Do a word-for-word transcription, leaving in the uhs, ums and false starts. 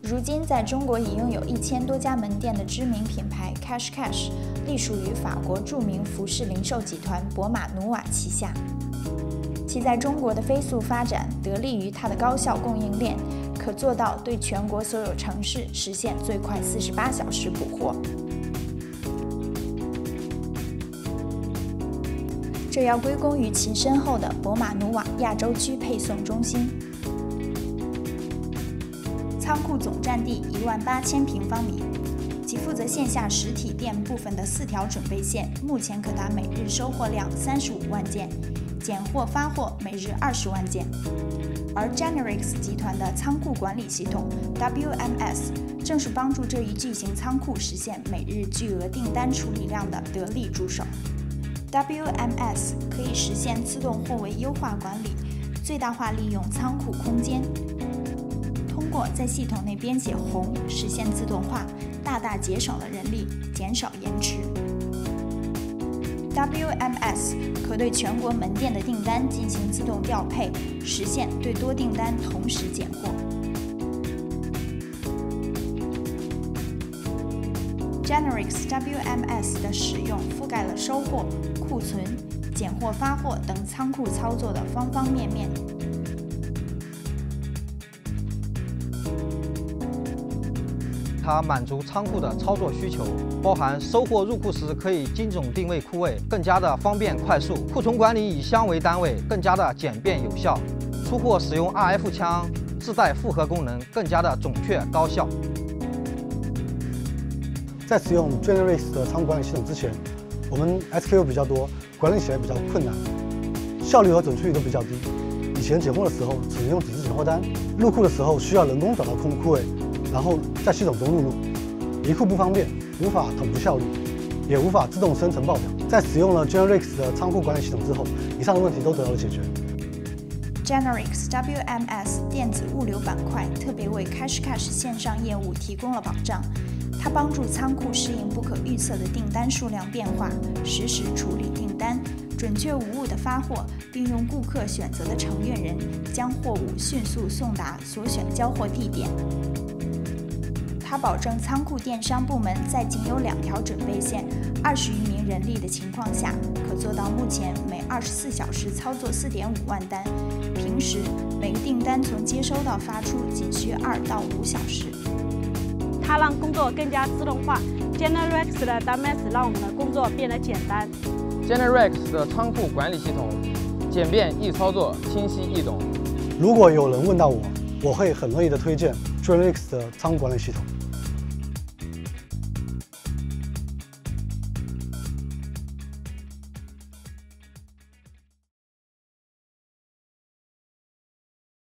如今，在中国已拥有一千多家门店的知名品牌 Cash Cash， 隶属于法国著名服饰零售集团博马努瓦旗下。其在中国的飞速发展，得力于它的高效供应链，可做到对全国所有城市实现最快四十八小时补货。这要归功于其身后的博马努瓦亚洲区配送中心。仓库总占地一万八千平方米，其负责线下实体店部分的四条准备线，目前可达每日收货量三十五万件，拣货发货每日二十万件。而 Generics 集团的仓库管理系统 W M S 正是帮助这一巨型仓库实现每日巨额订单处理量的得力助手。W M S 可以实现自动货位优化管理，最大化利用仓库空间。通过在系统内编写宏实现自动化，大大节省了人力，减少延迟。W M S 可对全国门店的订单进行自动调配，实现对多订单同时拣货。Generics W M S 的使用覆盖了收货、库存、拣货发货等仓库操作的方方面面。 它满足仓库的操作需求，包含收货入库时可以精准定位库位，更加的方便快速；库存管理以箱为单位，更加的简便有效；出货使用 R F 枪，自带复合功能，更加的准确高效。 在使用 Generics 的仓库管理系统之前，我们 S K U 比较多，管理起来比较困难，效率和准确率都比较低。以前拣货的时候只能用纸质拣货单，入库的时候需要人工找到空库位，然后在系统中录入，移库不方便，无法统计效率，也无法自动生成报表。在使用了 Generics 的仓库管理系统之后，以上的问题都得到了解决。 Generics W M S 电子物流板块特别为 Cash Cash 线上业务提供了保障，它帮助仓库适应不可预测的订单数量变化，实时处理订单，准确无误地发货，并用顾客选择的承运人将货物迅速送达所选交货地点。它保证仓库电商部门在仅有两条准备线、二十余名人力的情况下，可做到目前每二十四小时操作四点五万单，平时每个订单从接收到发出仅需二到五小时。 它让工作更加自动化。Generics 的 W M S 让我们的工作变得简单。 Generics 的仓库管理系统简便易操作，清晰易懂。 如果有人问到我，我会很乐意的推荐 Generics 的仓库管理系统。